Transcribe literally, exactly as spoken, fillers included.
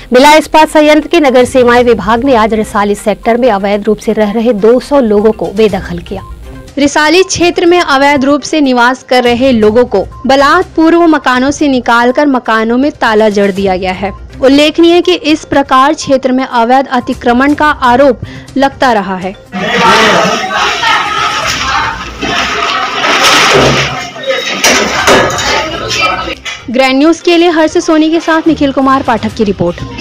बिला इस्पात संयंत्र के नगर सेवाएं विभाग ने आज रिसाली सेक्टर में अवैध रूप से रह रहे दो सौ लोगों को बेदखल किया। रिसाली क्षेत्र में अवैध रूप से निवास कर रहे लोगों को बलात्पूर्व मकानों से निकालकर मकानों में ताला जड़ दिया गया है। उल्लेखनीय है कि इस प्रकार क्षेत्र में अवैध अतिक्रमण का आरोप लगता रहा है। ग्रैंड न्यूज के लिए हर्ष सोनी के साथ निखिल कुमार पाठक की रिपोर्ट।